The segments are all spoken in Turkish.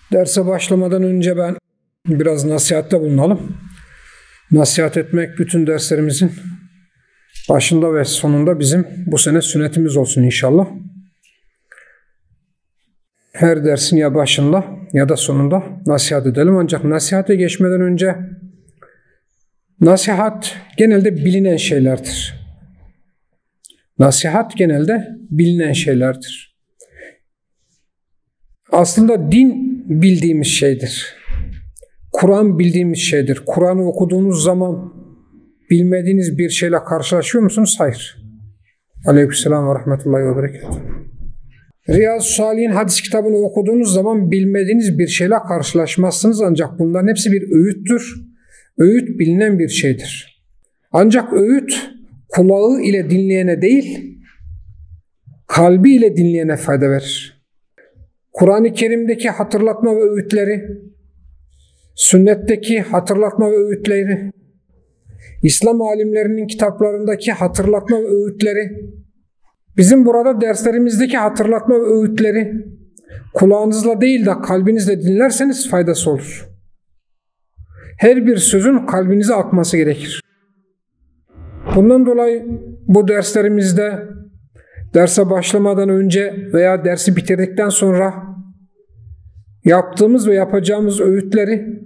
Derse başlamadan önce ben biraz nasihatte bulunalım. Nasihat etmek bütün derslerimizin başında ve sonunda bizim bu sene sünnetimiz olsun inşallah. Her dersin ya başında ya da sonunda nasihat edelim. Ancak nasihate geçmeden önce nasihat genelde bilinen şeylerdir. Nasihat genelde bilinen şeylerdir. Aslında din bildiğimiz şeydir. Kur'an bildiğimiz şeydir. Kur'an'ı okuduğunuz zaman bilmediğiniz bir şeyle karşılaşıyor musunuz? Hayır. Aleykümselam ve rahmetullahi ve berekatuhu. Riyaz-ı Salihin hadis kitabını okuduğunuz zaman bilmediğiniz bir şeyle karşılaşmazsınız. Ancak bunların hepsi bir öğüttür. Öğüt bilinen bir şeydir. Ancak öğüt kulağı ile dinleyene değil, kalbi ile dinleyene fayda verir. Kur'an-ı Kerim'deki hatırlatma ve öğütleri, sünnetteki hatırlatma ve öğütleri, İslam alimlerinin kitaplarındaki hatırlatma ve öğütleri, bizim burada derslerimizdeki hatırlatma ve öğütleri kulağınızla değil de kalbinizle dinlerseniz faydası olur. Her bir sözün kalbinize akması gerekir. Bundan dolayı bu derslerimizde derse başlamadan önce veya dersi bitirdikten sonra yaptığımız ve yapacağımız öğütleri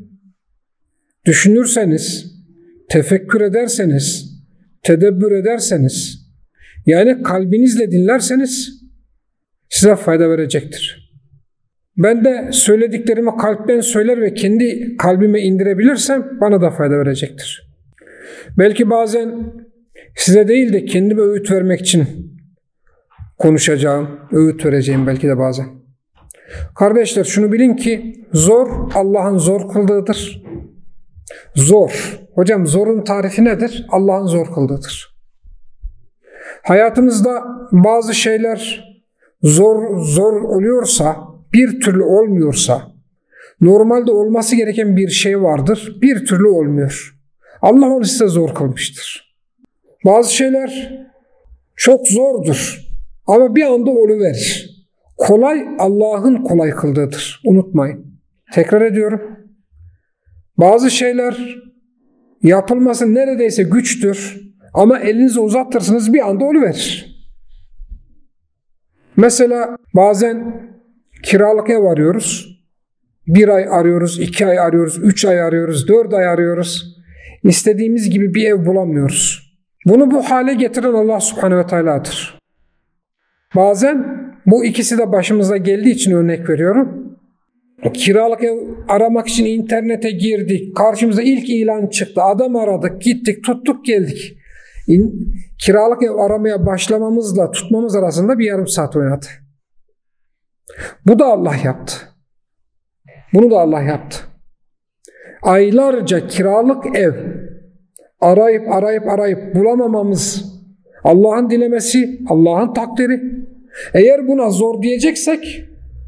düşünürseniz, tefekkür ederseniz, tedebbür ederseniz, yani kalbinizle dinlerseniz size fayda verecektir. Ben de söylediklerimi kalpten söyler ve kendi kalbime indirebilirsem bana da fayda verecektir. Belki bazen size değil de kendime öğüt vermek için konuşacağım, öğüt vereceğim belki de bazen. Kardeşler şunu bilin ki zor Allah'ın zor kıldığıdır. Zor. Hocam zorun tarifi nedir? Allah'ın zor kıldığıdır. Hayatımızda bazı şeyler zor oluyorsa, bir türlü olmuyorsa, normalde olması gereken bir şey vardır, bir türlü olmuyor. Allah onu size zor kılmıştır. Bazı şeyler çok zordur ama bir anda oluverir. Kolay Allah'ın kolay kıldığıdır. Unutmayın. Tekrar ediyorum. Bazı şeyler yapılması neredeyse güçtür ama elinizi uzatırsınız bir anda oluverir. Mesela bazen kiralık ev arıyoruz. 1 ay arıyoruz, 2 ay arıyoruz, 3 ay arıyoruz, 4 ay arıyoruz. İstediğimiz gibi bir ev bulamıyoruz. Bunu bu hale getiren Allah Subhanahu ve Teala'dır. Bazen bu ikisi de başımıza geldiği için örnek veriyorum. Kiralık ev aramak için internete girdik. Karşımıza ilk ilan çıktı. Adam aradık, gittik, tuttuk, geldik. Kiralık ev aramaya başlamamızla tutmamız arasında bir yarım saat oynadı. Bu da Allah yaptı. Bunu da Allah yaptı. Aylarca kiralık ev arayıp bulamamamız Allah'ın dilemesi, Allah'ın takdiri. Eğer buna zor diyeceksek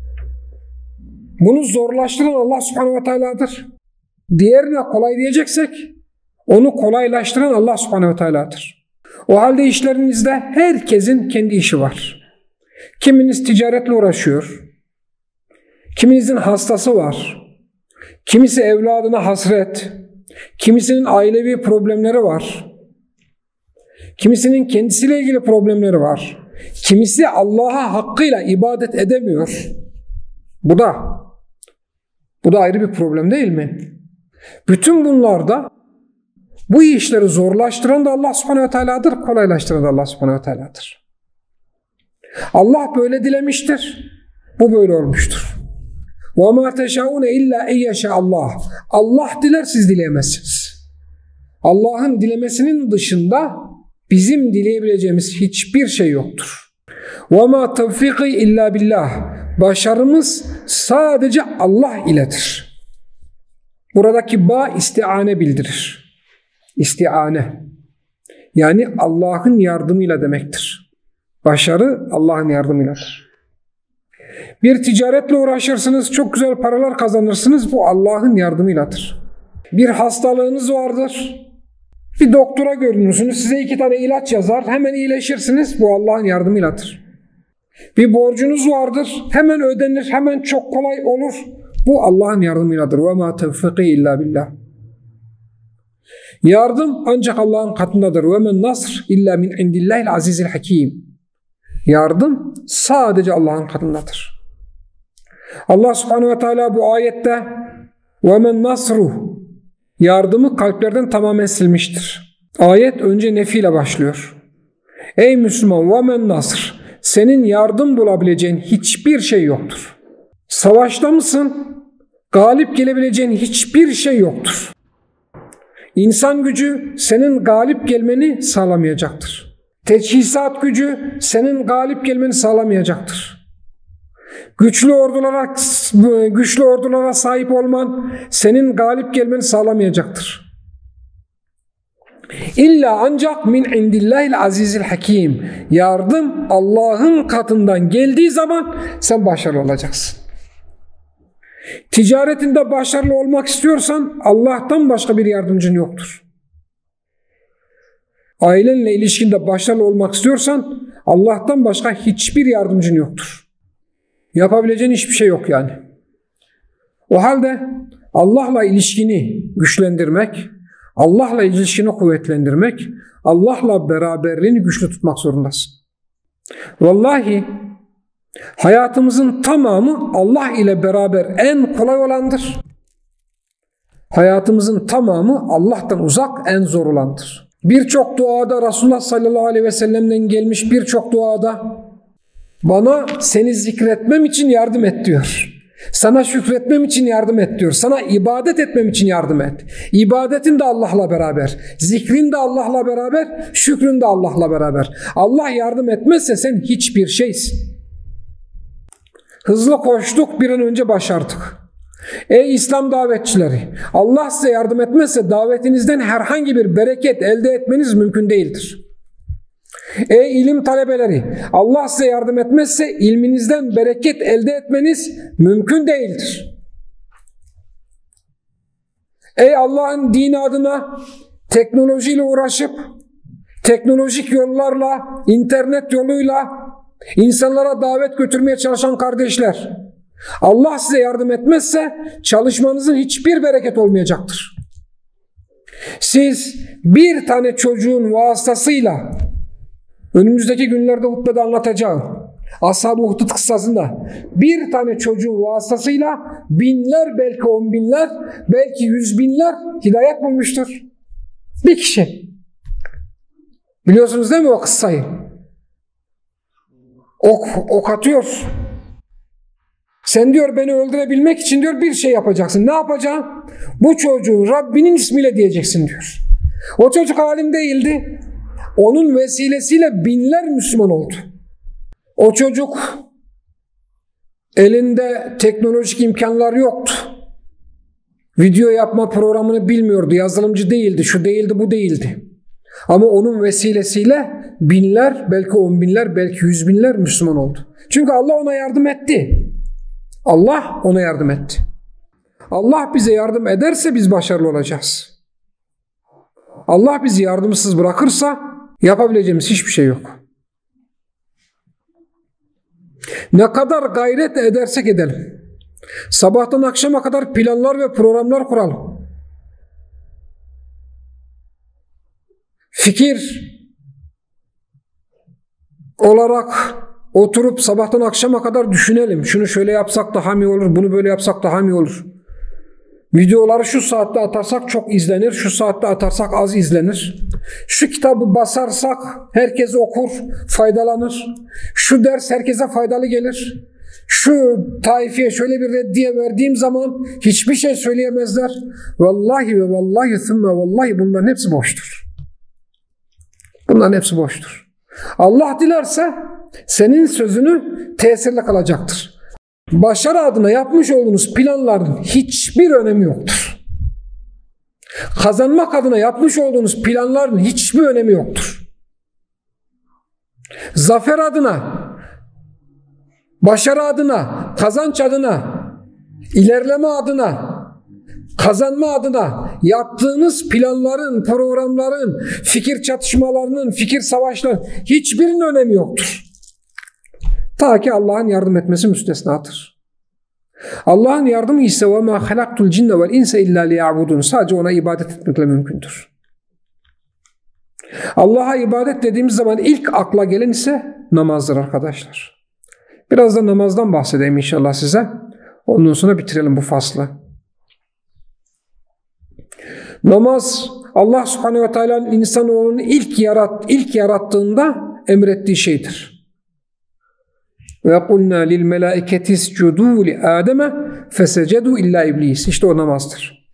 bunu zorlaştıran Allah Subhanahu ve Teala'dır. Diğerine kolay diyeceksek onu kolaylaştıran Allah Subhanahu ve Teala'dır. O halde işlerinizde herkesin kendi işi var. Kiminiz ticaretle uğraşıyor. Kiminizin hastası var. Kimisi evladına hasret. Kimisinin ailevi problemleri var. Kimisinin kendisiyle ilgili problemleri var. Kimisi Allah'a hakkıyla ibadet edemiyor. Bu da ayrı bir problem değil mi? Bütün bunlarda bu işleri zorlaştıran da Allah Subhanahu ve Teala'dır, kolaylaştıran da Allah Subhanahu ve Teala'dır. Allah böyle dilemiştir. Bu böyle olmuştur. وَمَا تَشَاءُونَ اِلَّا اِيَّشَاءَ Allah. Allah diler, siz dileyemezsiniz. Allah'ın dilemesinin dışında bizim dileyebileceğimiz hiçbir şey yoktur. وَمَا تَوْفِقِ اِلَّا billah. Başarımız sadece Allah iledir. Buradaki ba istiane bildirir. İstiane. Yani Allah'ın yardımıyla demektir. Başarı Allah'ın yardımıyladır. Bir ticaretle uğraşırsınız, çok güzel paralar kazanırsınız, bu Allah'ın yardımıyladır. Bir hastalığınız vardır, bir doktora görünürsünüz, size 2 tane ilaç yazar, hemen iyileşirsiniz, bu Allah'ın yardımıyladır. Bir borcunuz vardır, hemen ödenir, hemen çok kolay olur, Bu Allah'ın yardımıyladır. وَمَا تَوْفِقِي illa billah. Yardım ancak Allah'ın katındadır. وَمَنْ نَصْرِ illa min indillahil azizil hakim. Yardım sadece Allah'ın katındadır. Allah subhanehu ve teala bu ayette وَمَنْ نَصْرُ yardımı kalplerden tamamen silmiştir. Ayet önce nefiyle başlıyor. Ey Müslüman, وَمَنْ نَصْرُ senin yardım bulabileceğin hiçbir şey yoktur. Savaşta mısın? Galip gelebileceğin hiçbir şey yoktur. İnsan gücü senin galip gelmeni sağlamayacaktır. Teçhizat gücü senin galip gelmeni sağlamayacaktır. Güçlü ordulara sahip olman senin galip gelmeni sağlamayacaktır. İlla ancak min indillahil azizil hakim. Yardım Allah'ın katından geldiği zaman sen başarılı olacaksın. Ticaretinde başarılı olmak istiyorsan Allah'tan başka bir yardımcın yoktur. Ailenle ilişkinde başarılı olmak istiyorsan Allah'tan başka hiçbir yardımcın yoktur. Yapabileceğin hiçbir şey yok yani. O halde Allah'la ilişkini güçlendirmek, Allah'la ilişkini kuvvetlendirmek, Allah'la beraberliğini güçlü tutmak zorundasın. Vallahi hayatımızın tamamı Allah ile beraber en kolay olandır. Hayatımızın tamamı Allah'tan uzak en zor olandır. Birçok duada Resulullah sallallahu aleyhi ve sellem'den gelmiş birçok duada bana seni zikretmem için yardım et diyor. Sana şükretmem için yardım et diyor. Sana ibadet etmem için yardım et. İbadetin de Allah'la beraber. Zikrin de Allah'la beraber. Şükrün de Allah'la beraber. Allah yardım etmezse sen hiçbir şeysin. Hızlı koştuk, bir an önce başardık. Ey İslam davetçileri! Allah size yardım etmezse davetinizden herhangi bir bereket elde etmeniz mümkün değildir. Ey ilim talebeleri! Allah size yardım etmezse ilminizden bereket elde etmeniz mümkün değildir. Ey Allah'ın dini adına teknolojiyle uğraşıp teknolojik yollarla, internet yoluyla insanlara davet götürmeye çalışan kardeşler, Allah size yardım etmezse çalışmanızın hiçbir bereket olmayacaktır. Siz bir tane çocuğun vasıtasıyla önümüzdeki günlerde hutbede anlatacağım Ashab-ı Uhdud kıssasında bir tane çocuğun vasıtasıyla binler, belki 10 binler, belki 100 binler hidayet bulmuştur. Bir kişi. Biliyorsunuz değil mi o kıssayı? Ok atıyor. Sen diyor beni öldürebilmek için diyor bir şey yapacaksın. Ne yapacağım? Bu çocuğun Rabbinin ismiyle diyeceksin diyor. O çocuk alim değildi. Onun vesilesiyle binler Müslüman oldu. O çocuk elinde teknolojik imkanlar yoktu. Video yapma programını bilmiyordu. Yazılımcı değildi. Şu değildi, bu değildi. Ama onun vesilesiyle binler, belki 10 binler, belki 100 binler Müslüman oldu. Çünkü Allah ona yardım etti. Allah ona yardım etti. Allah bize yardım ederse biz başarılı olacağız. Allah bizi yardımsız bırakırsa yapabileceğimiz hiçbir şey yok. Ne kadar gayret edersek edelim. Sabahtan akşama kadar planlar ve programlar kuralım. Fikir olarak oturup sabahtan akşama kadar düşünelim. Şunu şöyle yapsak daha mı olur, bunu böyle yapsak daha mı olur? Videoları şu saatte atarsak çok izlenir, şu saatte atarsak az izlenir. Şu kitabı basarsak herkes okur, faydalanır. Şu ders herkese faydalı gelir. Şu taifeye şöyle bir reddiye verdiğim zaman hiçbir şey söyleyemezler. Vallahi ve vallahi thumma vallahi bunların hepsi boştur. Bunların hepsi boştur. Allah dilerse senin sözünü tesirle kalacaktır. Başarı adına yapmış olduğunuz planların hiçbir önemi yoktur. Kazanmak adına yapmış olduğunuz planların hiçbir önemi yoktur. Zafer adına, başarı adına, kazanç adına, ilerleme adına, kazanma adına yaptığınız planların, programların, fikir çatışmalarının, fikir savaşlarının hiçbirinin önemi yoktur. Ta ki Allah'ın yardım etmesi müstesnadır. Allah'ın yardımı ise وَمَا خَلَقْتُ الْجِنَّ وَالْاِنْسَ اِلَّا لِيَعْبُدُونَ. Sadece ona ibadet etmekle mümkündür. Allah'a ibadet dediğimiz zaman ilk akla gelen ise namazdır arkadaşlar. Biraz da namazdan bahsedeyim inşallah size. Ondan sonra bitirelim bu faslı. Namaz, Allah subhanehu ve teala'nın insanoğlunu ilk yarattığında emrettiği şeydir. Ve kulna lil melaiketi iscudu li Adem'e fesecedu illa iblis. İşte o namazdır.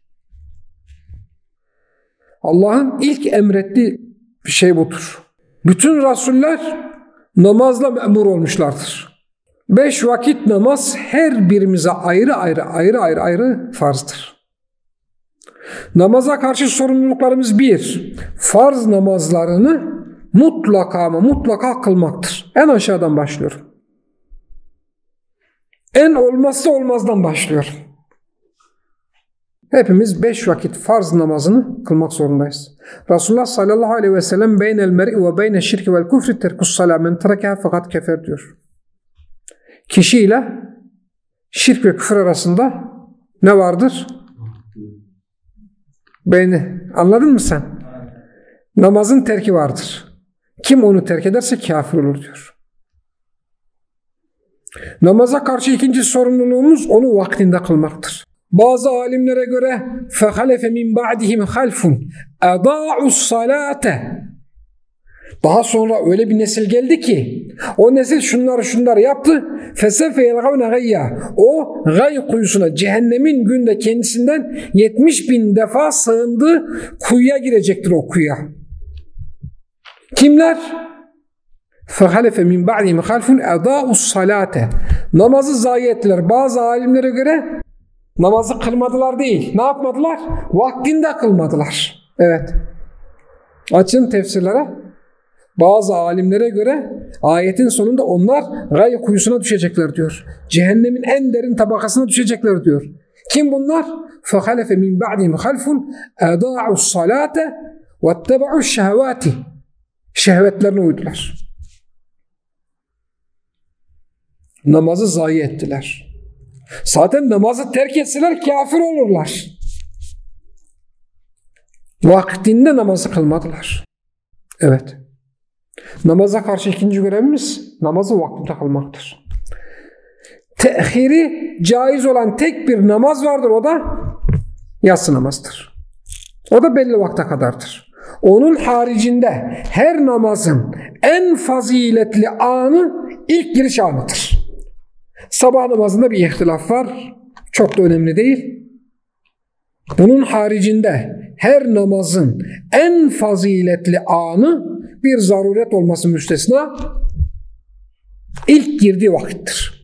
Allah'ın ilk emrettiği bir şey budur. Bütün rasuller namazla memur olmuşlardır. 5 vakit namaz her birimize ayrı farzdır. Namaza karşı sorumluluklarımız 1. Farz namazlarını mutlaka kılmaktır. En aşağıdan başlıyorum. En olmazsa olmazdan başlıyorum. Hepimiz 5 vakit farz namazını kılmak zorundayız. Resulullah sallallahu aleyhi ve sellem beynel mer'i ve beyne şirki vel kufri terkus salâ men terekeha fakat kefer diyor. Kişi ile şirk ve küfür arasında ne vardır? Anladın mı sen? Namazın terki vardır. Kim onu terk ederse kafir olur diyor. Namaza karşı ikinci sorumluluğumuz onu vaktinde kılmaktır. Bazı alimlere göre فَخَلَفَ مِنْ بَعْدِهِمْ خَلْفٌ اَضَاعُوا الصَّلَاةَ. Daha sonra öyle bir nesil geldi ki o nesil şunları yaptı. فَسَفَ يَلْغَوْنَ غَيَّا. O gay kuyusuna, cehennemin günde kendisinden 70.000 defa sığındığı kuyuya girecektir, o kuyuya. Kimler? فَخَلَفَ مِنْ بَعْدِهِمْ خَلْفٌ اَضَاعُوا الصَّلَاةَ. Namazı zayi ettiler. Bazı alimlere göre namazı kılmadılar değil. Ne yapmadılar? Vaktinde kılmadılar. Evet. Açın tefsirlere. Bazı alimlere göre ayetin sonunda onlar gay kuyusuna düşecekler diyor. Cehennemin en derin tabakasına düşecekler diyor. Kim bunlar? فَخَلَفَ مِنْ بَعْدِهِمْ خَلْفٌ اَضَاعُوا الصَّلَاةَ وَاتَّبَعُوا الشَّهَوَاتِ. Şehvetlerine uydular. Namazı zayi ettiler. Zaten namazı terk etseler kafir olurlar. Vaktinde namazı kılmadılar. Evet. Namaza karşı ikinci görevimiz namazı vaktinde kılmaktır. Tehiri caiz olan tek bir namaz vardır, o da yatsı namazıdır. O da belli vakte kadardır. Onun haricinde her namazın en faziletli anı ilk giriş anıdır. Sabah namazında bir ihtilaf var. Çok da önemli değil. Bunun haricinde her namazın en faziletli anı bir zaruret olması müstesna ilk girdiği vakittir.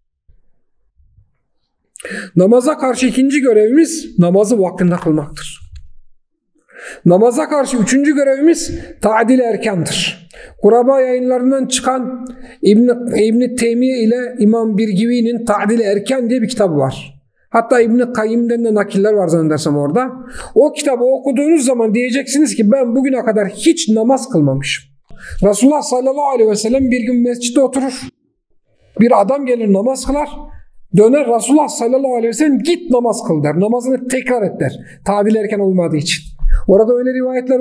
Namaza karşı ikinci görevimiz namazı vaktinde kılmaktır. Namaza karşı üçüncü görevimiz ta'dil erkandır. Kuraba yayınlarından çıkan İbn-i Teymiye ile İmam Birgivi'nin Ta'dil Erkan diye bir kitabı var. Hatta İbn-i Kayyim'den de nakiller var zannedersem orada. O kitabı okuduğunuz zaman diyeceksiniz ki ben bugüne kadar hiç namaz kılmamışım. Resulullah sallallahu aleyhi ve sellem bir gün mescitte oturur. Bir adam gelir namaz kılar. Döner Resulullah sallallahu aleyhi ve sellem git namaz kıl der. Namazını tekrar et der. Ta'dil erkana uymadığı için. Orada öyle rivayetler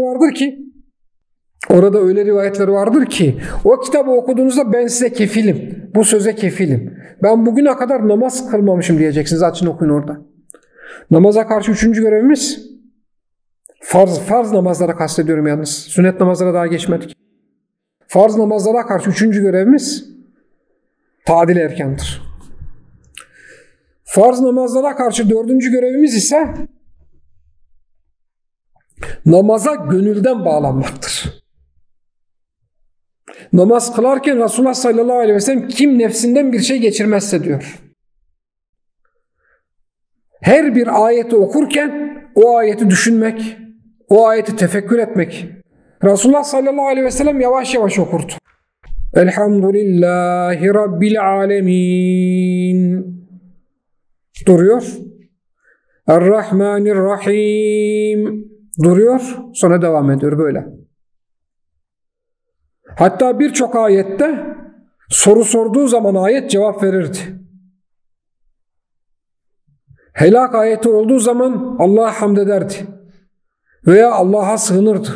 vardır ki o kitabı okuduğunuzda ben size kefilim. Bu söze kefilim. Ben bugüne kadar namaz kılmamışım diyeceksiniz. Açın okuyun orada. Namaza karşı üçüncü görevimiz farz namazlara kastediyorum yalnız. Sünnet namazlara daha geçmedik. Farz namazlara karşı üçüncü görevimiz ta'dil erkandır. Farz namazlara karşı dördüncü görevimiz ise namaza gönülden bağlanmaktır. Namaz kılarken Resulullah sallallahu aleyhi ve sellem kim nefsinden bir şey geçirmezse diyor. Her bir ayeti okurken o ayeti düşünmek, o ayeti tefekkür etmek. Resulullah sallallahu aleyhi ve sellem yavaş yavaş okurdu. Elhamdülillahi Rabbil alemin. Duruyor. Errahmanirrahim. Duruyor. Sonra devam ediyor böyle. Hatta birçok ayette soru sorduğu zaman ayet cevap verirdi. Helak ayeti olduğu zaman Allah'a hamd ederdi. Veya Allah'a sığınırdı.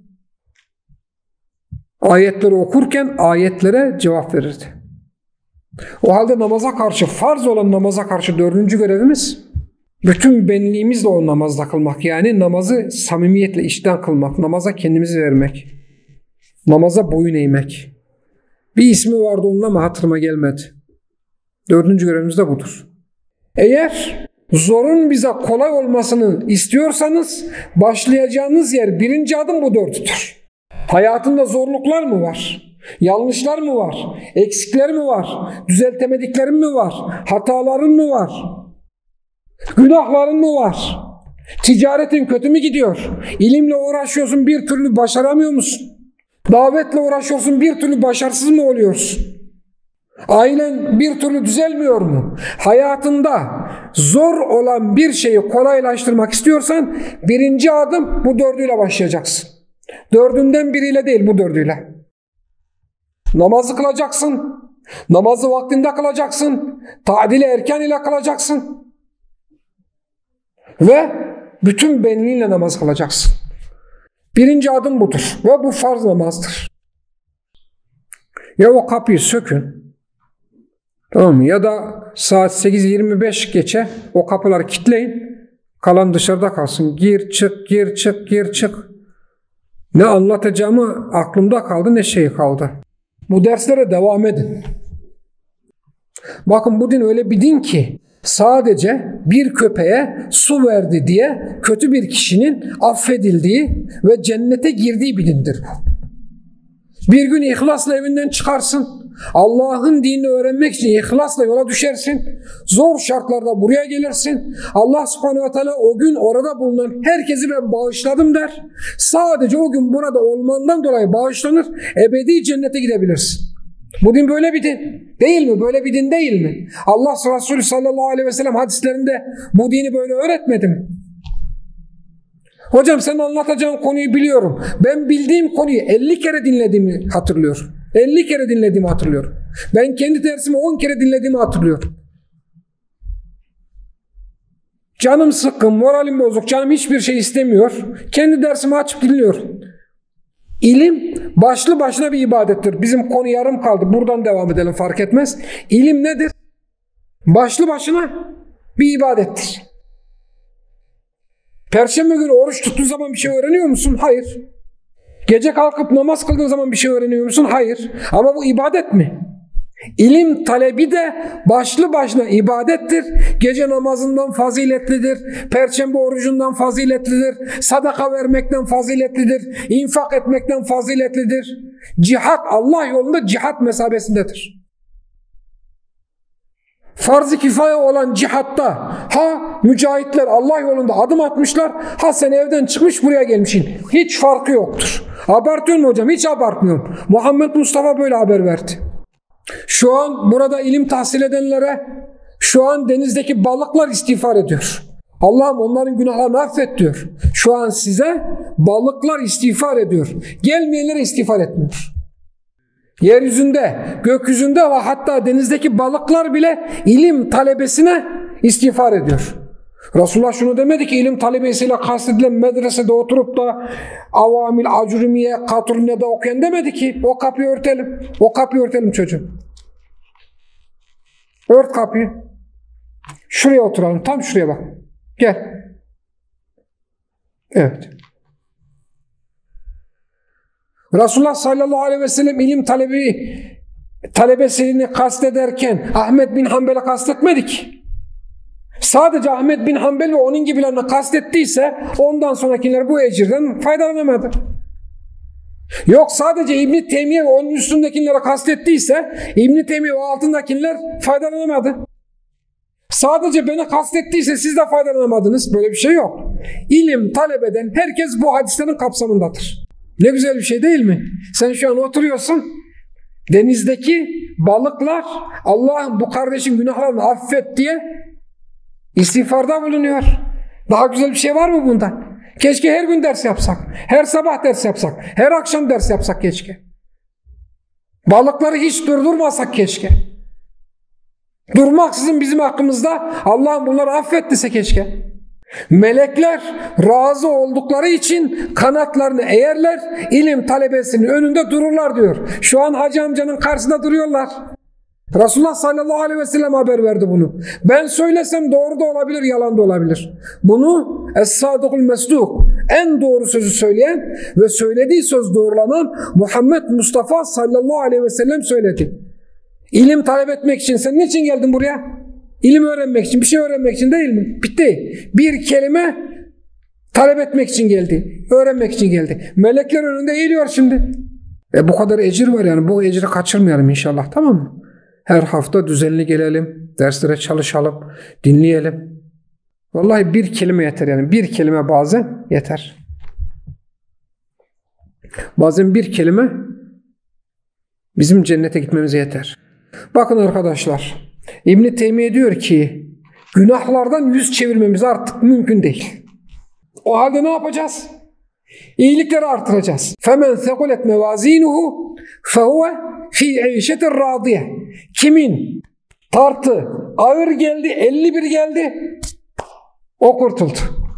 Ayetleri okurken ayetlere cevap verirdi. O halde namaza karşı, farz olan namaza karşı 4. görevimiz, bütün benliğimizle o namazda kılmak. Yani namazı samimiyetle içten kılmak. Namaza kendimizi vermek. Namaza boyun eğmek. Bir ismi vardı onun ama hatırıma gelmedi. 4. görevimiz de budur. Eğer zorun bize kolay olmasını istiyorsanız başlayacağınız yer 1. adım bu 4'tür. Hayatında zorluklar mı var? Yanlışlar mı var? Eksikler mi var? Düzeltemediklerin mi var? Hataların mı var? Günahların mı var? Ticaretin kötü mü gidiyor? İlimle uğraşıyorsun, bir türlü başaramıyor musun? Davetle uğraşıyorsun, bir türlü başarısız mı oluyorsun? Ailen bir türlü düzelmiyor mu? Hayatında zor olan bir şeyi kolaylaştırmak istiyorsan 1. adım bu 4'üyle başlayacaksın. 4'ünden biriyle değil, bu 4'üyle. Namazı kılacaksın. Namazı vaktinde kılacaksın. Tadili erken ile kılacaksın. Ve bütün benliğinle namaz kılacaksın. 1. adım budur. Ve bu farz namazdır. Ya o kapıyı sökün. Tamam mı? Ya da saat 8:25 geçe o kapıları kilitleyin. Kalan dışarıda kalsın. Gir çık, gir çık, gir çık. Ne anlatacağımı aklımda kaldı, ne şey kaldı. Bu derslere devam edin. Bakın bu din öyle bir din ki sadece bir köpeğe su verdi diye kötü bir kişinin affedildiği ve cennete girdiği bir dindir bu. Bir gün ihlasla evinden çıkarsın. Allah'ın dinini öğrenmek için ihlasla yola düşersin. Zor şartlarda buraya gelirsin. Allah subhanehu ve teala o gün orada bulunan herkesi ben bağışladım der. Sadece o gün burada olmandan dolayı bağışlanır. Ebedi cennete gidebilirsin. Bu din böyle bir din. Değil mi? Böyle bir din değil mi? Allah Resulü sallallahu aleyhi ve sellem hadislerinde bu dini böyle öğretmedi mi? Hocam sen anlatacağın konuyu biliyorum. Ben bildiğim konuyu 50 kere dinlediğimi hatırlıyorum. 50 kere dinlediğimi hatırlıyorum. Ben kendi dersimi 10 kere dinlediğimi hatırlıyorum. Canım sıkkın, moralim bozuk, canım hiçbir şey istemiyor. Kendi dersimi açıp dinliyorum. İlim başlı başına bir ibadettir. Bizim konu yarım kaldı. Buradan devam edelim, fark etmez. İlim nedir? Başlı başına bir ibadettir. Perşembe günü oruç tuttuğun zaman bir şey öğreniyor musun? Hayır. Gece kalkıp namaz kıldığın zaman bir şey öğreniyor musun? Hayır. Ama bu ibadet mi? İlim talebi de başlı başına ibadettir. Gece namazından faziletlidir. Perşembe orucundan faziletlidir. Sadaka vermekten faziletlidir. İnfak etmekten faziletlidir. Cihat, Allah yolunda cihat mesabesindedir. Farz-ı kifaye olan cihatta ha mücahitler Allah yolunda adım atmışlar, ha sen evden çıkmış buraya gelmişsin. Hiç farkı yoktur. Abartıyor mu hocam? Hiç abartmıyorum. Muhammed Mustafa böyle haber verdi. Şu an burada ilim tahsil edenlere şu an denizdeki balıklar istiğfar ediyor. Allah'ım onların günahlarını affet diyor. Şu an size balıklar istiğfar ediyor. Gelmeyenlere istiğfar etmiyor. Yeryüzünde, gökyüzünde ve hatta denizdeki balıklar bile ilim talebesine istiğfar ediyor. Resulullah şunu demedi ki ilim talebesiyle kastedilen medresede oturup da avamil, acurimiye, katurmiye'de okuyan demedi ki o kapıyı örtelim. O kapıyı örtelim çocuğum. Ört kapıyı. Şuraya oturalım. Tam şuraya bak. Gel. Evet. Resulullah sallallahu aleyhi ve sellem ilim talebesini kastederken Ahmet bin Hanbel'e kastetmedik. Sadece Ahmet bin Hanbel ve onun gibilerini kastettiyse ondan sonrakiler bu ecirden faydalanamadı. Yok sadece İbn-i Teymiye ve onun üstündekilere kastettiyse İbn-i Teymiye ve altındakiler faydalanamadı. Sadece beni kastettiyse siz de faydalanamadınız. Böyle bir şey yok. İlim talep eden herkes bu hadislerin kapsamındadır. Ne güzel bir şey değil mi? Sen şu an oturuyorsun. Denizdeki balıklar Allah'ım bu kardeşin günahlarını affet diye istiğfarda bulunuyor. Daha güzel bir şey var mı bunda? Keşke her gün ders yapsak. Her sabah ders yapsak. Her akşam ders yapsak keşke. Balıkları hiç durdurmasak keşke. Durmaksızın bizim hakkımızda Allah'ım bunları affet dese keşke. Melekler razı oldukları için kanatlarını eğerler, ilim talebesinin önünde dururlar diyor. Şu an Hacı amcanın karşısında duruyorlar. Resulullah sallallahu aleyhi ve sellem haber verdi bunu. Ben söylesem doğru da olabilir, yalan da olabilir. Bunu Es-Sadıkul Mesduk, en doğru sözü söyleyen ve söylediği söz doğrulanan Muhammed Mustafa sallallahu aleyhi ve sellem söyledi. İlim talep etmek için sen niçin geldin buraya? İlim öğrenmek için, bir şey öğrenmek için değil mi? Bitti. Bir kelime talep etmek için geldi. Öğrenmek için geldi. Melekler önünde eğiliyor şimdi. Bu kadar ecir var yani. Bu ecri kaçırmayalım inşallah, tamam mı? Her hafta düzenli gelelim. Derslere çalışalım. Dinleyelim. Vallahi bir kelime yeter yani. Bir kelime bazen yeter. Bazen bir kelime bizim cennete gitmemize yeter. Bakın arkadaşlar, İbn-i Teymiye diyor ki günahlardan yüz çevirmemiz artık mümkün değil. O halde ne yapacağız? İyilikleri artıracağız. فَمَنْ ثَقُلَتْ مَوَازِينُهُ فَهُوَ فِي عِيشَةٍ رَاضِيَةٍ Kimin tartı ağır geldi, 51 geldi, o kurtuldu.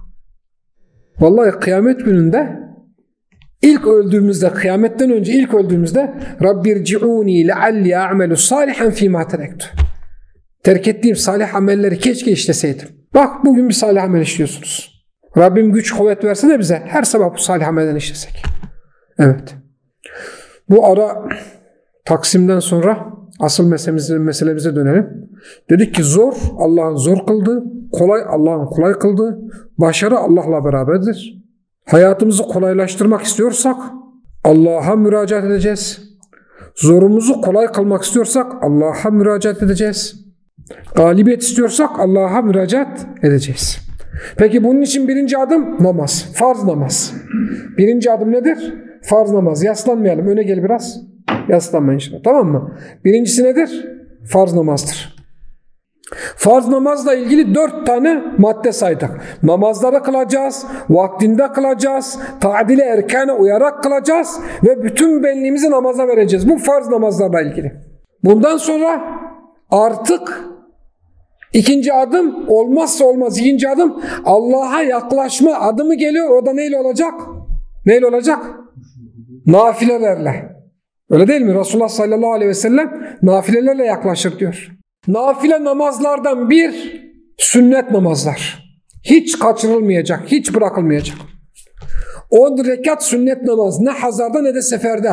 Vallahi kıyamet gününde İlk öldüğümüzde, kıyametten önce ilk öldüğümüzde Rabbirci'uni lealli a'melu salihan fîmâ terektu. Terk ettiğim salih amelleri keşke işleseydim. Bak bugün bir salih amel işliyorsunuz. Rabbim güç kuvvet verse de bize her sabah bu salih amelden işlesek. Evet. Bu ara Taksim'den sonra asıl meselemize dönelim. Dedik ki zor Allah'ın zor kıldığı, kolay Allah'ın kolay kıldığı, başarı Allah'la beraberdir. Hayatımızı kolaylaştırmak istiyorsak Allah'a müracaat edeceğiz. Zorumuzu kolay kılmak istiyorsak Allah'a müracaat edeceğiz. Galibiyet istiyorsak Allah'a müracaat edeceğiz. Peki bunun için birinci adım namaz. Farz namaz. Birinci adım nedir? Farz namaz. Yaslanmayalım. Öne gel biraz. Yaslanma inşallah. Tamam mı? Birincisi nedir? Farz namazdır. Farz namazla ilgili 4 tane madde saydık. Namazları kılacağız, vaktinde kılacağız, tadile erkane uyarak kılacağız ve bütün benliğimizi namaza vereceğiz. Bu farz namazlarla ilgili. Bundan sonra artık ikinci adım olmazsa olmaz. İkinci adım Allah'a yaklaşma adımı geliyor. O da neyle olacak? Neyle olacak? Nafilelerle. Öyle değil mi? Resulullah sallallahu aleyhi ve sellem nafilelerle yaklaşır diyor. Nafile namazlardan bir sünnet namazlar. Hiç kaçırılmayacak, hiç bırakılmayacak. 10 rekat sünnet namaz ne hazarda ne de seferde.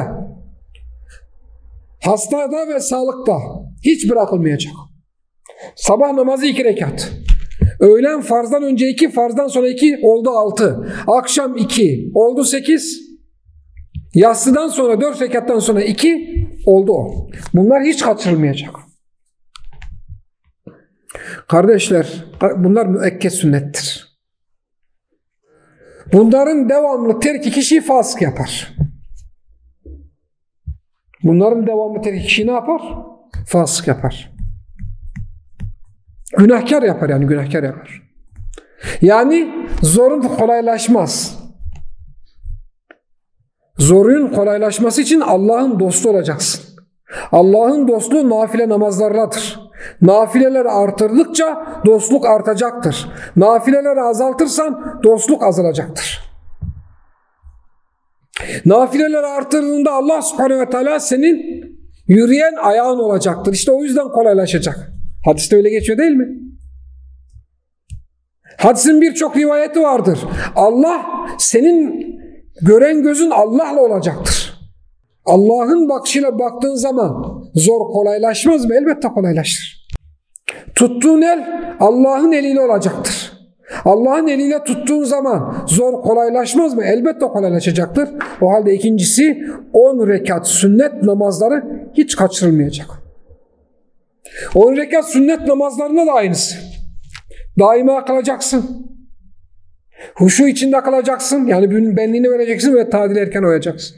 Hastada ve sağlıkta hiç bırakılmayacak. Sabah namazı 2 rekat. Öğlen farzdan önce 2, farzdan sonra 2 oldu 6. Akşam 2 oldu 8. Yatsıdan sonra 4 rekattan sonra 2 oldu 10. Bunlar hiç kaçırılmayacak. Kardeşler, bunlar müekked sünnettir. Bunların devamlı terki kişiyi fasık yapar. Bunların devamlı terki kişiyi ne yapar? Fasık yapar. Günahkar yapar yani, günahkar yapar. Yani zorun kolaylaşmaz. Zorun kolaylaşması için Allah'ın dostu olacaksın. Allah'ın dostluğu nafile namazlarladır. Nafileleri artırdıkça dostluk artacaktır. Nafileleri azaltırsan dostluk azalacaktır. Nafileleri artırdığında Allah subhanehu ve teala senin yürüyen ayağın olacaktır. İşte o yüzden kolaylaşacak. Hadiste öyle geçiyor değil mi? Hadisin birçok rivayeti vardır. Allah, senin gören gözün Allah'la olacaktır. Allah'ın bakışıyla baktığın zaman zor kolaylaşmaz mı? Elbette kolaylaşır. Tuttuğun el Allah'ın eliyle olacaktır. Allah'ın eliyle tuttuğun zaman zor kolaylaşmaz mı? Elbette kolaylaşacaktır. O halde ikincisi 10 rekat sünnet namazları hiç kaçırılmayacak. 10 rekat sünnet namazlarına da aynısı. Daima kılacaksın. Huşu içinde kılacaksın. Yani benliğini vereceksin ve tadil erken uyacaksın.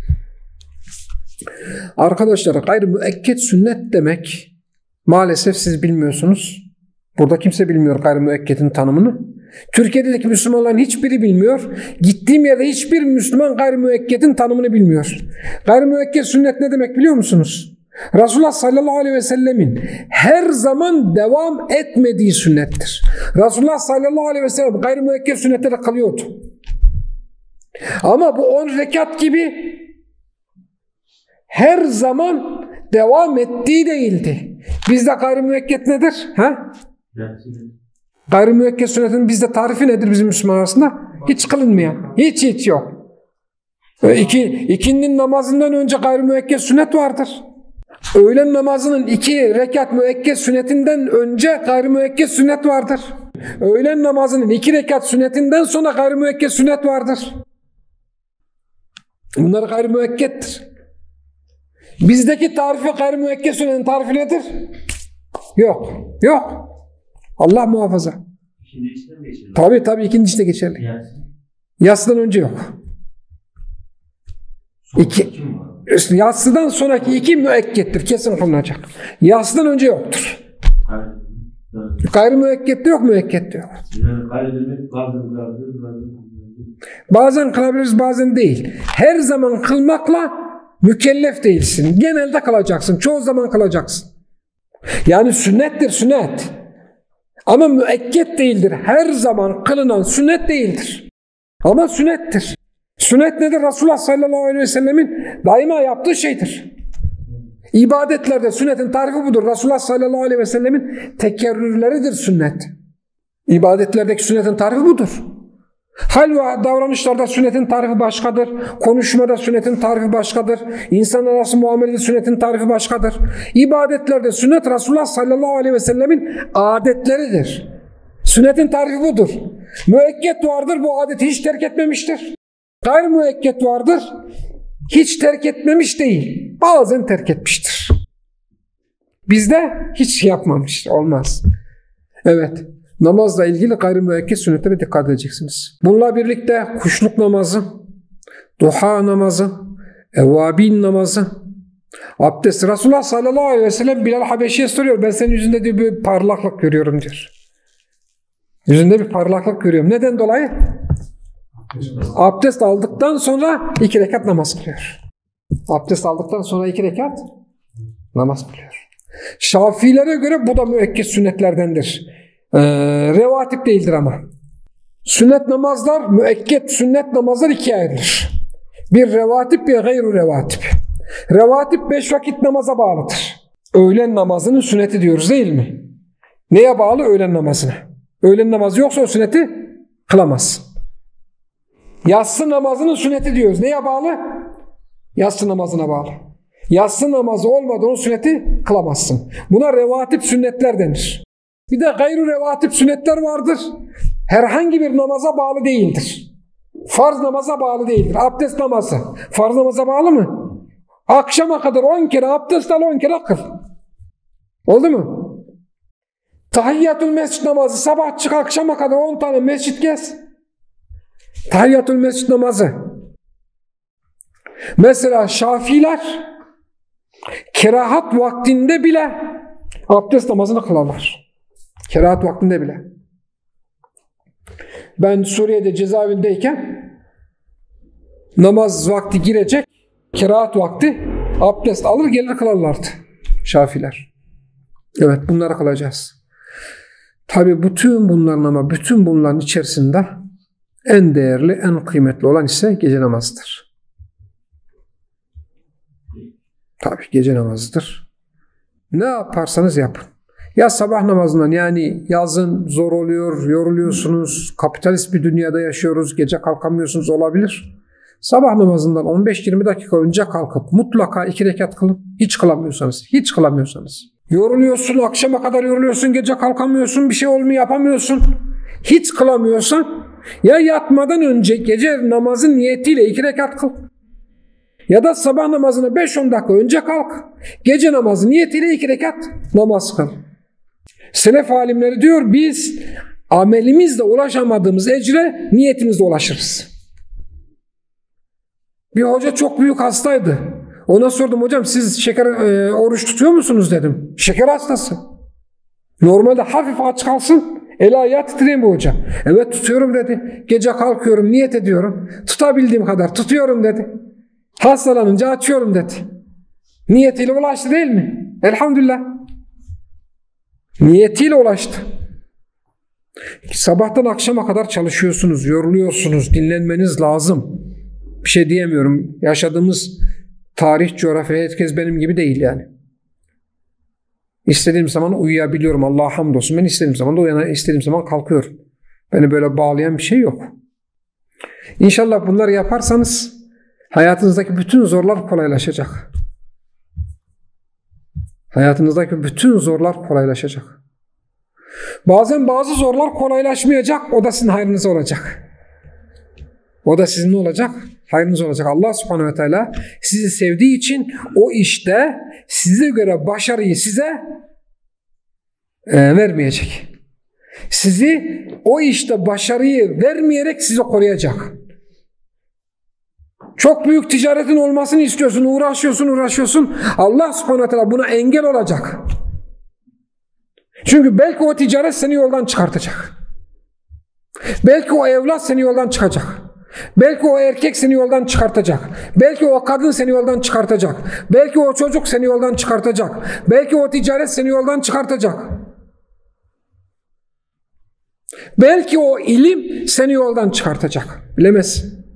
Arkadaşlar, gayri-müekked sünnet demek, maalesef siz bilmiyorsunuz. Burada kimse bilmiyor gayri-müekkedin tanımını. Türkiye'deki Müslümanların hiçbiri bilmiyor. Gittiğim yerde hiçbir Müslüman gayri-müekkedin tanımını bilmiyor. Gayri-müekked sünnet ne demek biliyor musunuz? Resulullah sallallahu aleyhi ve sellemin her zaman devam etmediği sünnettir. Resulullah sallallahu aleyhi ve sellem gayrimüekked sünnetleri kılıyordu. Ama bu 10 rekat gibi her zaman devam ettiği değildi. Bizde gayrimüekked nedir? Ha? Gayrimüekked sünnetin bizde tarifi nedir bizim Müslüman arasında? Hiç kılınmayan. Hiç yok. İkindinin namazından önce gayrimüekked sünnet vardır. Öğlen namazının 2 rekat müekked sünnetinden önce gayrimüekked sünnet vardır. Öğlen namazının 2 rekat sünnetinden sonra gayrimüekked sünnet vardır. Bunlar gayrimüekkeddir. Bizdeki tarifi gayrimüekked sünnetin tarifi nedir? Yok. Allah muhafaza. İkindi içinde mi geçerli? Tabii ikindi içinde geçerli. Yatsıdan önce yok. Yatsıdan sonraki 2 müekkeddir. Kesin kılınacak. Yatsıdan önce yoktur. Gayrimüekkedde yok, müekkedde yok. Bazen kılabiliriz, bazen değil. Her zaman kılmakla mükellef değilsin. Genelde kılacaksın. Çoğu zaman kılacaksın. Yani sünnettir, sünnet. Ama müekked değildir. Her zaman kılınan sünnet değildir. Ama sünnettir. Sünnet nedir? Resulullah sallallahu aleyhi ve sellemin daima yaptığı şeydir. İbadetlerde sünnetin tarifi budur. Resulullah sallallahu aleyhi ve sellemin tekerrürleridir sünnet. İbadetlerdeki sünnetin tarifi budur. Hal ve davranışlarda sünnetin tarifi başkadır. Konuşmada sünnetin tarifi başkadır. İnsan arası muamelede sünnetin tarifi başkadır. İbadetlerde sünnet Resulullah sallallahu aleyhi ve sellemin adetleridir. Sünnetin tarifi budur. Müekked vardır, bu adeti hiç terk etmemiştir. Gayrimüekked vardır, hiç terk etmemiş değil. Bazen terk etmiştir. Bizde hiç yapmamış. Olmaz. Evet. Namazla ilgili gayrimüekked sünnetlere dikkat edeceksiniz. Bununla birlikte kuşluk namazı, duha namazı, evvabin namazı, abdest. Resulullah sallallahu aleyhi ve sellem Bilal Habeşi'ye soruyor. Ben senin yüzünde diyor, bir parlaklık görüyorum diyor. Yüzünde bir parlaklık görüyorum. Neden dolayı? Abdest aldıktan sonra 2 rekat namaz kılıyor. Abdest aldıktan sonra 2 rekat namaz kılıyor. Şafilere göre bu da müekked sünnetlerdendir. Revatip değildir ama. Sünnet namazlar, müekked sünnet namazlar 2'ye ayrılır. Bir revatip, bir gayru revatip. Revatip 5 vakit namaza bağlıdır. Öğlen namazının sünneti diyoruz değil mi? Neye bağlı? Öğlen namazına. Öğlen namazı yoksa o sünneti kılamaz. Yatsı namazının sünneti diyoruz. Neye bağlı? Yatsı namazına bağlı. Yatsı namazı olmadan o sünneti kılamazsın. Buna revatip sünnetler denir. Bir de gayru revatip sünnetler vardır. Herhangi bir namaza bağlı değildir. Farz namaza bağlı değildir. Abdest namazı. Farz namaza bağlı mı? Akşama kadar 10 kere abdest al, 10 kere kıl. Oldu mu? Tahiyyatül mescid namazı. Sabah çık, akşama kadar 10 tane mescit gez. Tahiyyatül mescid namazı. Mesela Şafiiler kerahat vaktinde bile abdest namazını kılarlar. Kerahat vaktinde bile. Ben Suriye'de cezaevindeyken namaz vakti girecek, kerahat vakti, abdest alır gelir kılarlardı Şafiiler. Evet, bunları kılacağız. Tabi bütün bunların içerisinde en değerli, en kıymetli olan ise gece namazıdır. Tabi gece namazıdır. Ne yaparsanız yapın. Ya sabah namazından, yani yazın zor oluyor, yoruluyorsunuz, kapitalist bir dünyada yaşıyoruz, gece kalkamıyorsunuz, olabilir. Sabah namazından 15-20 dakika önce kalkıp mutlaka 2 rekat kılın. Hiç kılamıyorsanız. Yoruluyorsun, akşama kadar yoruluyorsun, gece kalkamıyorsun, bir şey olmuyor, yapamıyorsun. Hiç kılamıyorsan ya yatmadan önce gece namazın niyetiyle 2 rekat kıl. Ya da sabah namazına 5-10 dakika önce kalk. Gece namazı niyetiyle 2 rekat namaz kıl. Selef alimleri diyor, biz amelimizle ulaşamadığımız ecre niyetimizle ulaşırız. Bir hoca çok büyük hastaydı. Ona sordum, hocam siz oruç tutuyor musunuz dedim. Şeker hastası. Normalde hafif aç kalsın, el ayağı titreyim bu hoca. Evet tutuyorum dedi. Gece kalkıyorum, niyet ediyorum. Tutabildiğim kadar tutuyorum dedi. Hastalanınca açıyorum dedi. Niyetiyle ulaştı değil mi? Elhamdülillah. Niyetiyle ulaştı. Sabahtan akşama kadar çalışıyorsunuz, yoruluyorsunuz, dinlenmeniz lazım. Bir şey diyemiyorum. Yaşadığımız tarih, coğrafya herkes benim gibi değil yani. İstediğim zaman uyuyabiliyorum. Allah'a hamdolsun. Ben istediğim zaman da uyanıyorum, istediğim zaman kalkıyorum. Beni böyle bağlayan bir şey yok. İnşallah bunları yaparsanız hayatınızdaki bütün zorlar kolaylaşacak. Hayatınızdaki bütün zorlar kolaylaşacak. Bazen bazı zorlar kolaylaşmayacak. O da sizin hayrınıza olacak. O da sizin ne olacak? Hayrınız olacak. Allah subhanehu ve teala sizi sevdiği için o işte size göre başarıyı size vermeyecek. Sizi o işte başarıyı vermeyerek sizi koruyacak. Çok büyük ticaretin olmasını istiyorsun, uğraşıyorsun. Allah subhanehu ve teala buna engel olacak. Çünkü belki o ticaret seni yoldan çıkartacak. Belki o evlat seni yoldan çıkacak. Belki o erkek seni yoldan çıkartacak. Belki o kadın seni yoldan çıkartacak. Belki o çocuk seni yoldan çıkartacak. Belki o ticaret seni yoldan çıkartacak. Belki o ilim seni yoldan çıkartacak. Bilemezsin.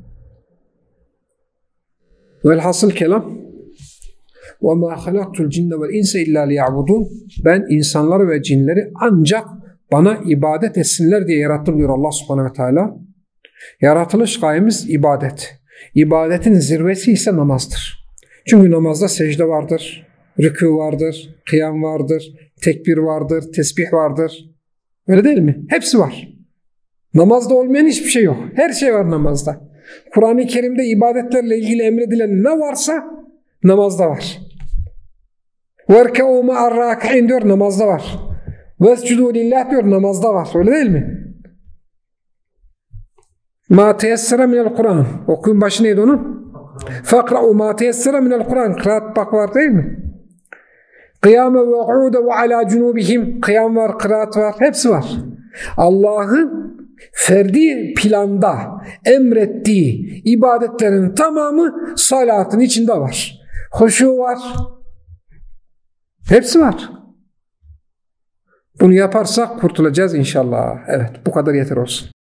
Velhasıl kelam وَمَا خَلَقْتُ الْجِنَّ وَالْاِنْسَ اِلَّا لِيَعْبُدُونَ Ben insanları ve cinleri ancak bana ibadet etsinler diye yarattım diyor Allah subhanehu ve teala. Yaratılış gayemiz ibadet. İbadetin zirvesi ise namazdır. Çünkü namazda secde vardır, rükû vardır, kıyam vardır, tekbir vardır, tesbih vardır. Öyle değil mi? Hepsi var. Namazda olmayan hiçbir şey yok. Her şey var namazda. Kur'an-ı Kerim'de ibadetlerle ilgili emredilen ne varsa namazda var. وَرْكَعُوا مَعَ الرَّاكِعِينَ diyor, namazda var. وَاسْجُدُوا لِلّٰهِ diyor, namazda var. Öyle değil mi? مَا تَيَسَّرَ مِنَ الْقُرْآنِ Okuyun başı neydi onun? فَقْرَعُوا مَا تَيَسَّرَ مِنَ الْقُرْآنِ Kıraat bak var değil mi? قِيَامَ وَقُعُودَ وَعَلَى جُنُوبِهِمْ Kıyam var, kıraat var. Hepsi var. Allah'ın ferdi planda emrettiği ibadetlerin tamamı salatın içinde var. Huşu var. Hepsi var. Bunu yaparsak kurtulacağız inşallah. Evet, bu kadar yeter olsun.